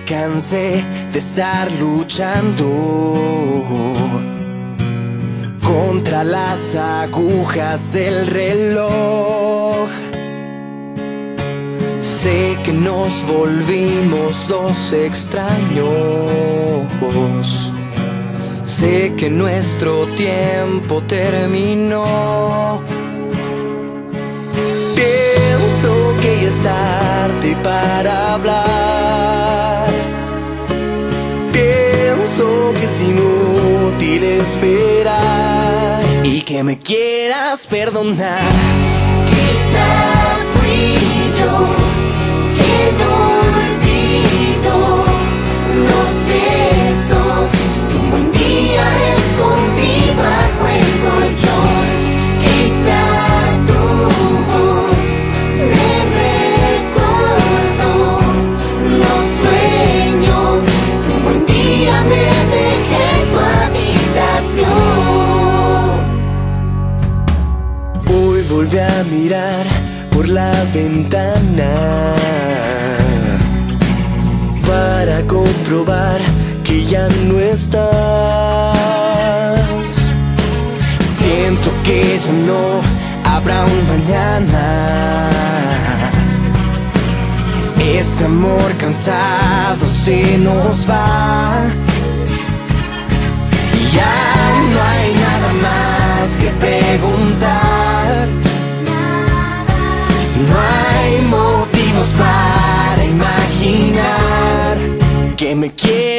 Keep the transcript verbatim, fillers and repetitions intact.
cansé de estar luchando contra las agujas del reloj. Sé que nos volvimos dos extraños. Sé que nuestro tiempo terminó. Pienso que ya es tarde para hablar. Pienso que es inútil esperar y que me quieras perdonar. Quizá fui yo que no olvido los besos que un buen día escondí bajo el colchón. Quizá tu voz me recordó los sueños que un buen día me dejé en tu habitación. Hoy volví a mirar por la ventana para comprobar que ya no estás. Siento que ya no habrá un mañana. Ese amor cansado se nos va. Y ya no hay nada más que preguntar. No hay motivos para imaginar que me quieres.